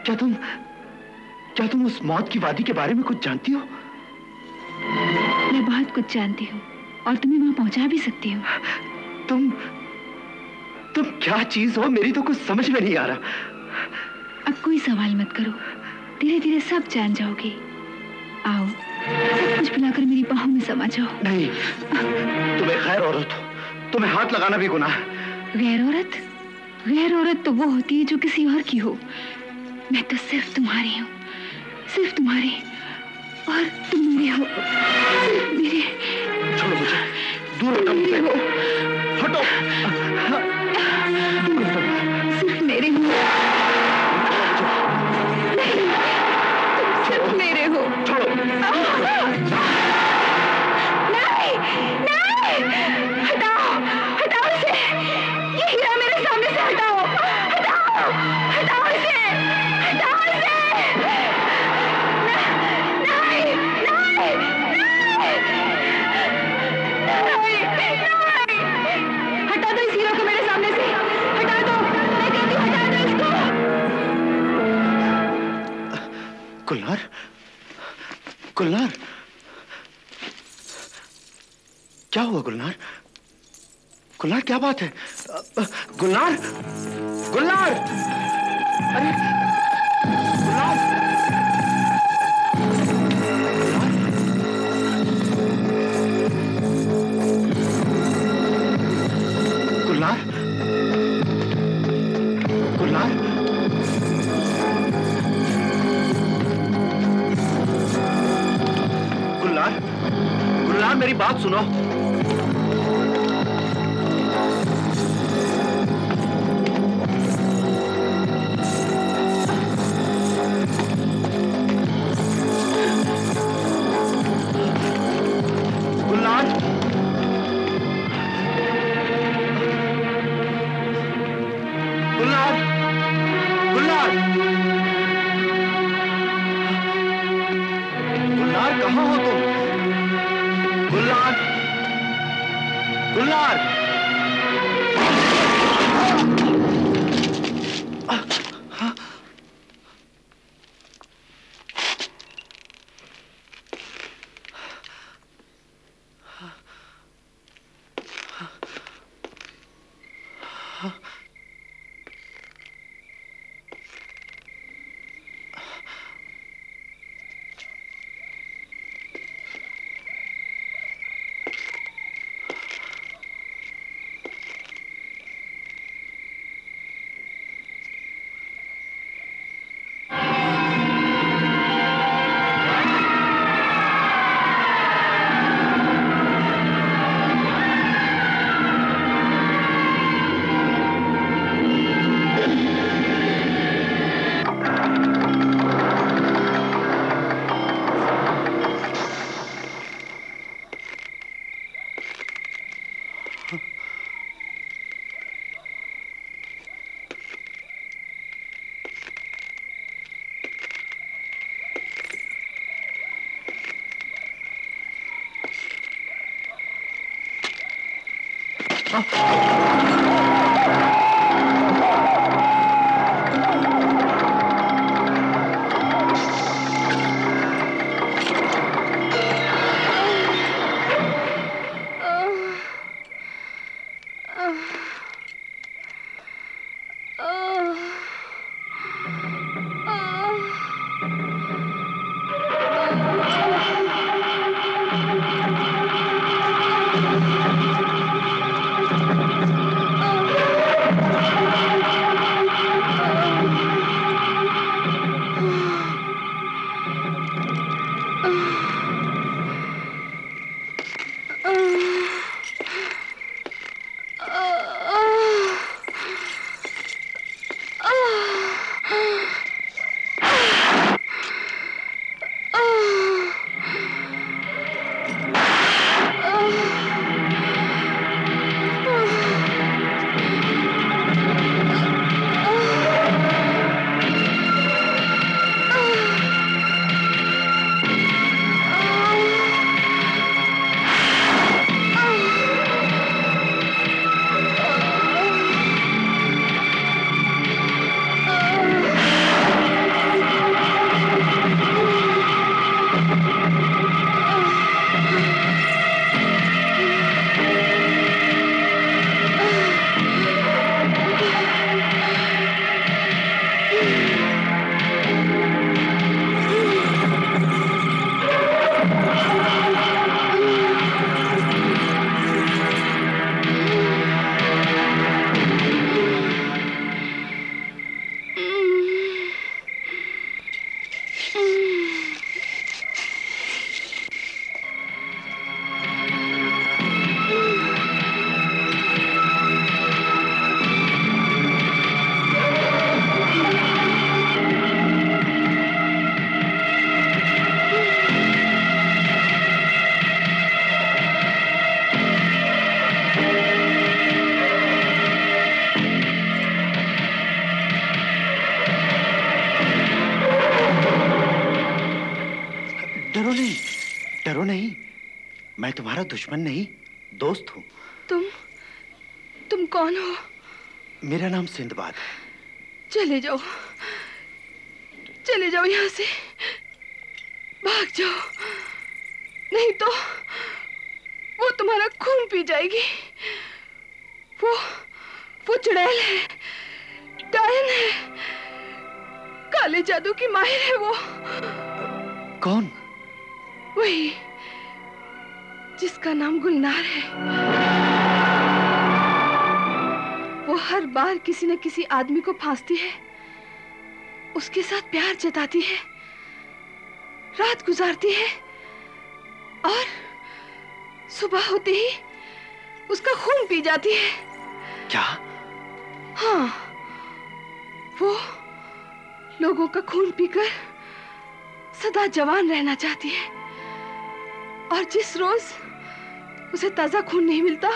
क्या तुम उस मौत की वादी के बारे में कुछ जानती हो? मैं बहुत कुछ जानती हूँ और तुम्हें वहां पहुंचा भी सकती हूँ। तुम क्या चीज हो? मेरी तो कुछ समझ में नहीं आ रहा। अब कोई सवाल मत करो, धीरे धीरे सब जान जाओगे। आओ, सब कुछ पिलाकर मेरी बाहों में समा जाओ। नहीं, तुम्हें गैर औरत हो, तुम्हें हाथ लगाना भी गुनाह है। गैर औरत? गैर औरत तो वो होती है जो किसी और की हो। मैं तो सिर्फ तुम्हारी हूँ, सिर्फ तुम्हारी, और तुम मेरे हो, सिर्फ मेरे। छोड़ो मुझे, दूर हटो मुझसे। हटो, दूर हटो। सिर्फ मेरे हो। नहीं, तुम सिर्फ मेरे हो। छोड़ो। नहीं, नहीं, हटाओ, हटाओ इसे। ये हीरा मेरे सामने से हटाओ, हटाओ, हटाओ इसे, हटाओ इसे। नहीं, नहीं, नहीं, नहीं, हटा दो इस हीरो को मेरे सामने से, हटा दो, मैं कहती हूँ हटा दो इसको। गुलनार, गुलनार, क्या हुआ गुलनार? गुलनार क्या बात है? गुलनार, गुलनार, अरे गुलनार, गुलनार, गुलनार, गुलनार, गुलनार, मेरी बात सुनो। नहीं, डरो नहीं। मैं तुम्हारा दुश्मन नहीं, दोस्त हूँ। तुम कौन हो? मेरा नाम सिंदबाद है। चले जाओ यहाँ से, भाग जाओ, नहीं तो वो तुम्हारा खून पी जाएगी। वो चुड़ैल है, डायन है, काले जादू की माहिर है वो। कौन? वही जिसका नाम गुलनार है। वो हर बार किसी न किसी आदमी को फांसती है, उसके साथ प्यार जताती है, रात गुजारती है और सुबह होते ही उसका खून पी जाती है। क्या? हाँ, वो लोगों का खून पीकर सदा जवान रहना चाहती है और जिस रोज उसे ताजा खून नहीं मिलता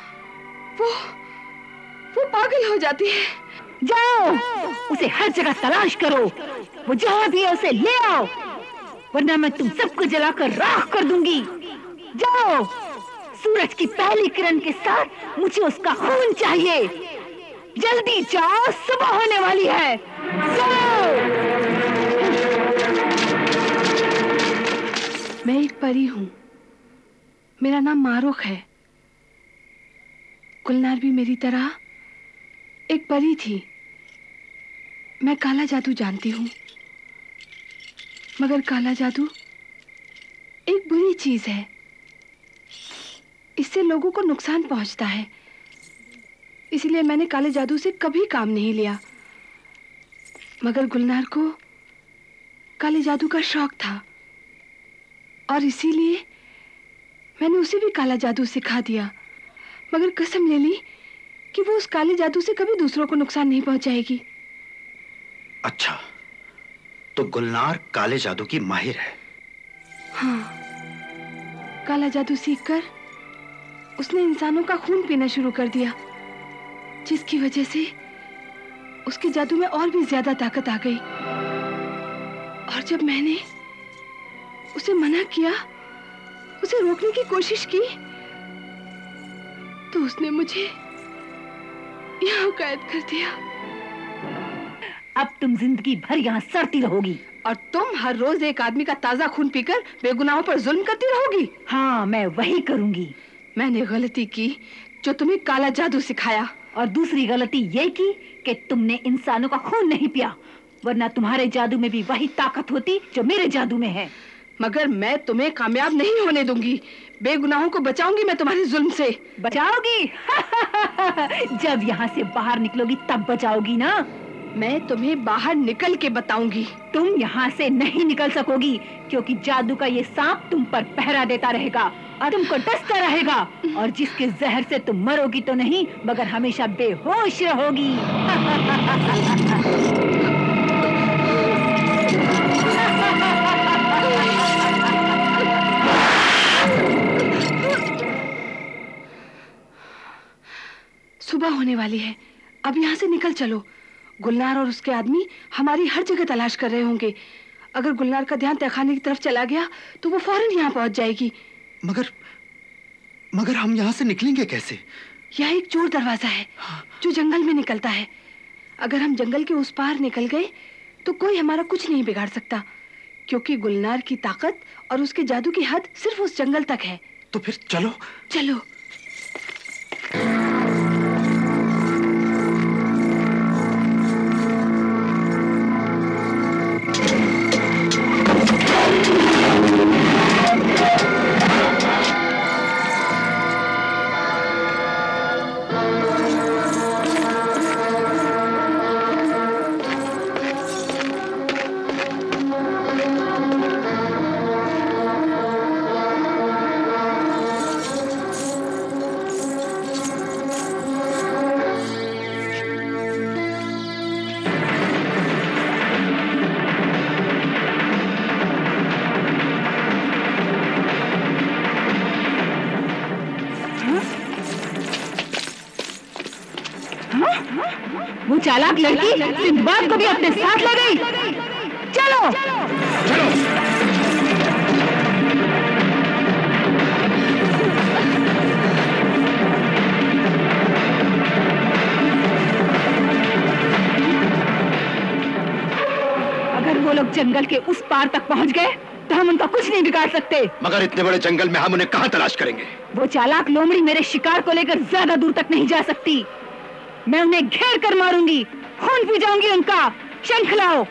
वो पागल हो जाती है। जाओ, उसे हर जगह तलाश करो, वो जहाँ भी है उसे ले आओ, वरना मैं तुम सबको जलाकर राख कर दूंगी। जाओ, सूरज की पहली किरण के साथ मुझे उसका खून चाहिए। जल्दी जाओ, सुबह होने वाली है। जाओ। मैं एक परी हूँ, मेरा नाम मारुख है। गुलनार भी मेरी तरह एक परी थी। मैं काला जादू जानती हूँ, मगर काला जादू एक बुरी चीज है। इससे लोगों को नुकसान पहुंचता है, इसलिए मैंने काले जादू से कभी काम नहीं लिया। मगर गुलनार को काले जादू का शौक था और इसीलिए मैंने उसे भी काला जादू सिखा दिया, मगर कसम ले ली कि वो उस काले जादू से कभी दूसरों को नुकसान नहीं पहुंचाएगी। अच्छा, तो गुलनार काले जादू की माहिर है? हाँ, काला जादू सीखकर उसने इंसानों का खून पीना शुरू कर दिया, जिसकी वजह से उसके जादू में और भी ज्यादा ताकत आ गई। और जब मैंने उसे मना किया, उसे रोकने की कोशिश की, तो उसने मुझे यहाँ कैद कर दिया। अब तुम जिंदगी भर यहाँ सड़ती रहोगी और तुम हर रोज एक आदमी का ताजा खून पीकर बेगुनाहों पर जुल्म करती रहोगी। हाँ, मैं वही करूंगी। मैंने गलती की जो तुम्हें काला जादू सिखाया, और दूसरी गलती ये की कि तुमने इंसानों का खून नहीं पिया, वरना तुम्हारे जादू में भी वही ताकत होती जो मेरे जादू में है। मगर मैं तुम्हें कामयाब नहीं होने दूंगी। बेगुनाहों को बचाऊंगी मैं तुम्हारे जुल्म से। बचाओगी? जब यहाँ से बाहर निकलोगी तब बचाओगी ना। मैं तुम्हें बाहर निकल के बताऊंगी। तुम यहाँ से नहीं निकल सकोगी, क्योंकि जादू का ये सांप तुम पर पहरा देता रहेगा और तुमको डसता रहेगा, और जिसके जहर से तुम मरोगी तो नहीं, मगर हमेशा बेहोश रहोगी। सुबह होने वाली है, अब यहाँ से निकल चलो। गुलनार और उसके आदमी हमारी हर जगह तलाश कर रहे होंगे। अगर गुलनार का ध्यान तहखाने की तरफ चला गया तो वो फौरन यहाँ पहुंच जाएगी। मगर हम यहाँ से निकलेंगे कैसे? यह एक चोर दरवाजा है जो जंगल में निकलता है। अगर हम जंगल के उस पार निकल गए तो कोई हमारा कुछ नहीं बिगाड़ सकता, क्योंकि गुलनार की ताकत और उसके जादू की हद सिर्फ उस जंगल तक है। तो फिर चलो। चलो। वो चालाक लड़की सिंदबाद को भी अपने साथ ले गई। चलो, चलो। अगर वो लोग जंगल के उस पार तक पहुंच गए तो हम उनका कुछ नहीं बिगाड़ सकते। मगर इतने बड़े जंगल में हम उन्हें कहां तलाश करेंगे? वो चालाक लोमड़ी मेरे शिकार को लेकर ज्यादा दूर तक नहीं जा सकती। मैं उन्हें घेर कर मारूंगी, खून पी जाऊंगी उनका। शंख लाओ।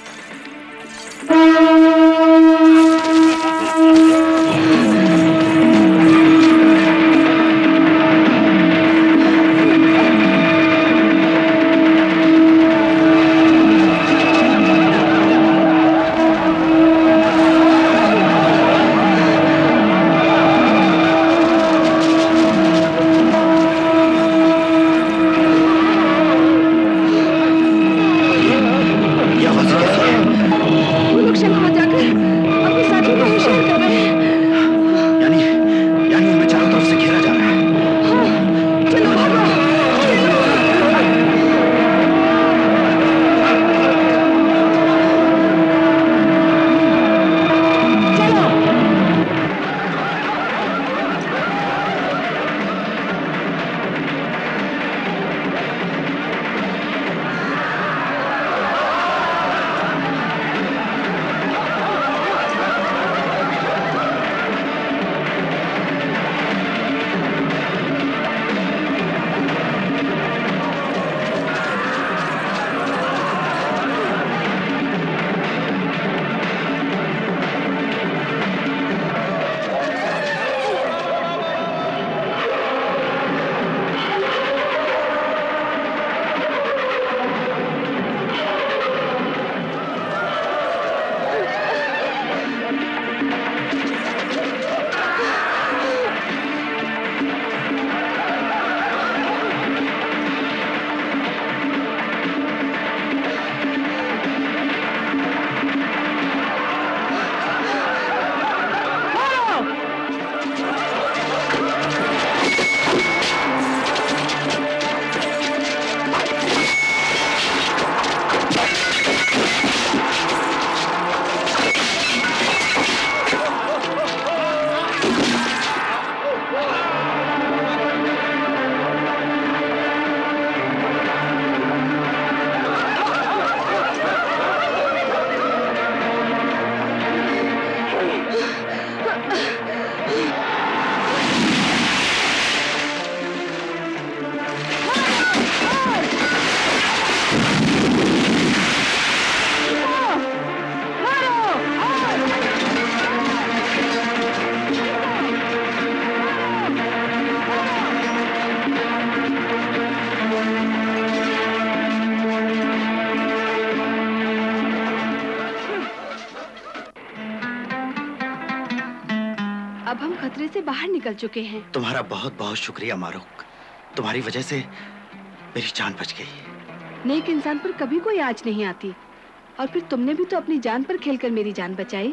बाहर निकल चुके हैं। तुम्हारा बहुत बहुत शुक्रिया मारूक। तुम्हारी वजह से मेरी जान बच गई। नेक इंसान पर कभी कोई आँच नहीं आती, और फिर तुमने भी तो अपनी जान पर खेलकर मेरी जान बचाई।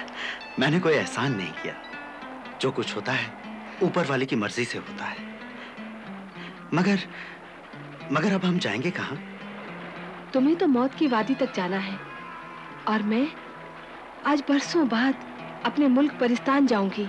मैंने कोई एहसान नहीं किया। जो कुछ होता है ऊपर वाले की मर्जी से होता है। मगर अब हम जाएंगे कहाँ? तुम्हें तो मौत की वादी तक जाना है, और मैं आज बरसों बाद अपने मुल्क परिस्तान जाऊंगी।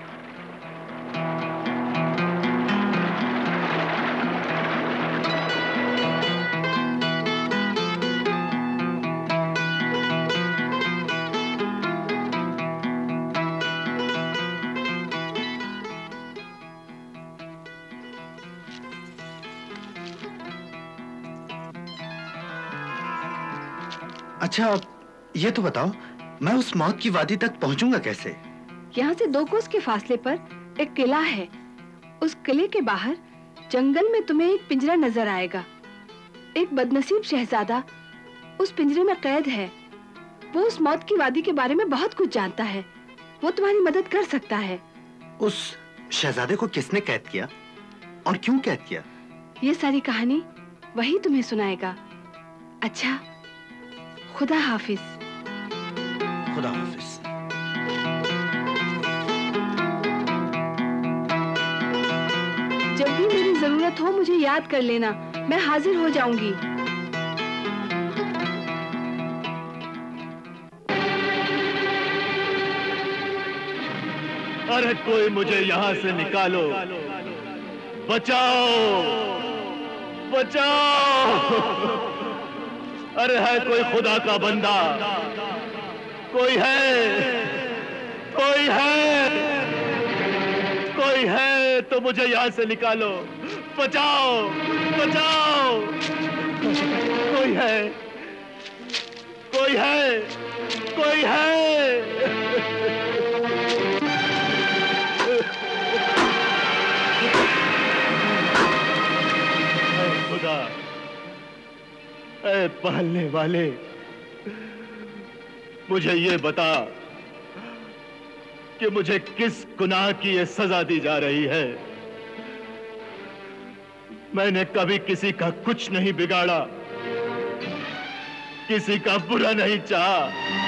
अच्छा, ये तो बताओ, मैं उस मौत की वादी तक पहुंचूंगा कैसे? यहाँ से 2 कोस के फासले पर एक किला है। उस किले के बाहर जंगल में तुम्हें एक पिंजरा नजर आएगा। एक बदनसीब शहजादा उस पिंजरे में कैद है। वो उस मौत की वादी के बारे में बहुत कुछ जानता है। वो तुम्हारी मदद कर सकता है। उस शहजादे को किसने कैद किया और क्यों कैद किया? ये सारी कहानी वही तुम्हें सुनाएगा। अच्छा, खुदा हाफिज। खुदा हाफिज। जब भी मेरी जरूरत हो मुझे याद कर लेना, मैं हाजिर हो जाऊंगी। अरे कोई मुझे यहाँ से निकालो, बचाओ, बचाओ। अरे है कोई खुदा का बंदा? कोई है? कोई है? कोई है तो मुझे यहां से निकालो, बचाओ, बचाओ। कोई है? कोई है? कोई है? खुदा, ऐ पालने वाले, मुझे ये बता कि मुझे किस गुनाह की ये सजा दी जा रही है। मैंने कभी किसी का कुछ नहीं बिगाड़ा, किसी का बुरा नहीं चाहा,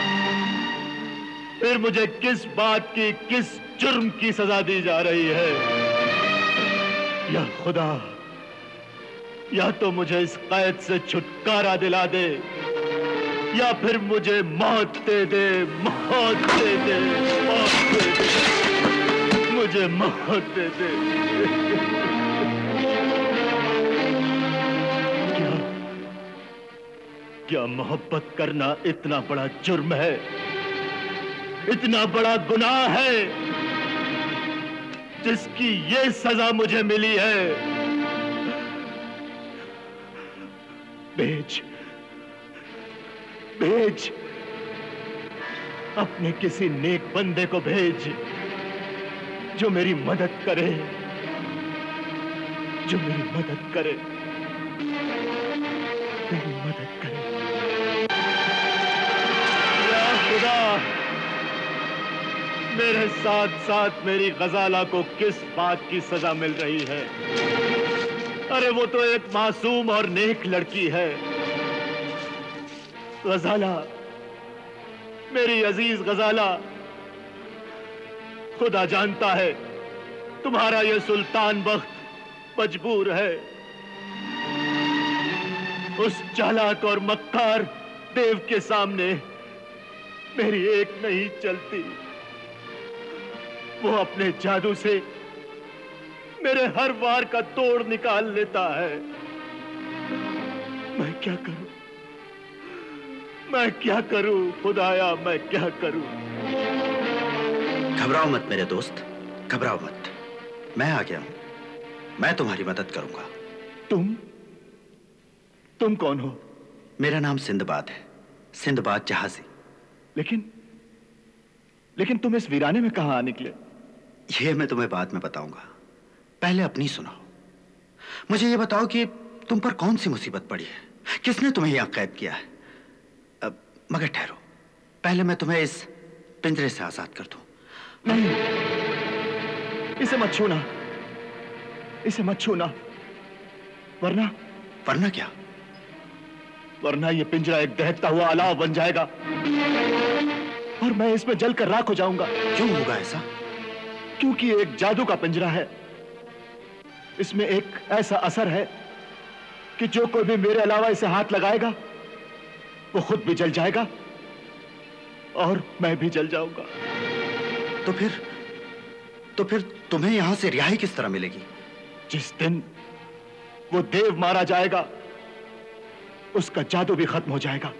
फिर मुझे किस बात की, किस जुर्म की सजा दी जा रही है? या खुदा, या तो मुझे इस कैद से छुटकारा दिला दे, या फिर मुझे मौत दे दे, मौत दे दे, मौत दे दे, मुझे मौत दे दे। क्या मोहब्बत करना इतना बड़ा जुर्म है, इतना बड़ा गुनाह है जिसकी ये सजा मुझे मिली है? भेज, भेज, अपने किसी नेक बंदे को भेज जो मेरी मदद करे, जो मेरी मदद करे, मेरी मदद करे। या खुदा, मेरे साथ साथ मेरी गजाला को किस बात की सजा मिल रही है? अरे वो तो एक मासूम और नेक लड़की है। गजाला, मेरी अजीज गजाला, खुदा जानता है तुम्हारा ये सुल्तान बख्त मजबूर है। उस चालाक और मक्कार देव के सामने मेरी एक नहीं चलती। वो अपने जादू से मेरे हर वार का तोड़ निकाल लेता है। मैं क्या करूं? मैं क्या करूं खुदाया, मैं क्या करूं? घबराओ मत मेरे दोस्त, घबराओ मत। मैं आ गया हूं, मैं तुम्हारी मदद करूंगा। तुम कौन हो? मेरा नाम सिंदबाद है, सिंदबाद जहाजी। लेकिन तुम इस वीराने में कहां आ निकले? ये मैं तुम्हें बाद में बताऊंगा, पहले अपनी सुनाओ। मुझे ये बताओ कि तुम पर कौन सी मुसीबत पड़ी है, किसने तुम्हें यहां कैद किया है? मगर ठहरो, पहले मैं तुम्हें इस पिंजरे से आजाद कर दूं। नहीं, इसे मत छूना, इसे मत छूना, वरना क्या? वरना ये पिंजरा एक दहकता हुआ अलाव बन जाएगा और मैं इसमें जलकर राख हो जाऊंगा। क्यों होगा ऐसा? क्योंकि ये एक जादू का पिंजरा है। इसमें एक ऐसा असर है कि जो कोई भी मेरे अलावा इसे हाथ लगाएगा वो खुद भी जल जाएगा और मैं भी जल जाऊंगा। तो फिर तुम्हें यहां से रिहाई किस तरह मिलेगी? जिस दिन वो देव मारा जाएगा उसका जादू भी खत्म हो जाएगा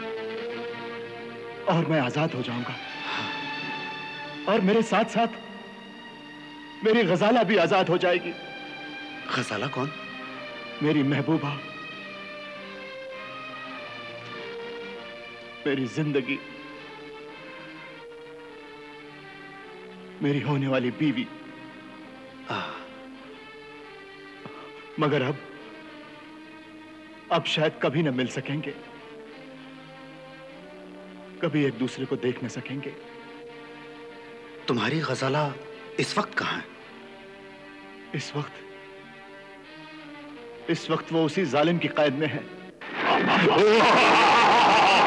और मैं आजाद हो जाऊंगा। और मेरे साथ साथ मेरी गजाला भी आजाद हो जाएगी। गजाला कौन? मेरी महबूबा, मेरी जिंदगी, मेरी होने वाली बीवी। मगर अब शायद कभी न मिल सकेंगे, कभी एक दूसरे को देख न सकेंगे। तुम्हारी गजाला इस वक्त कहां है? इस वक्त वो उसी जालिम की कैद में है।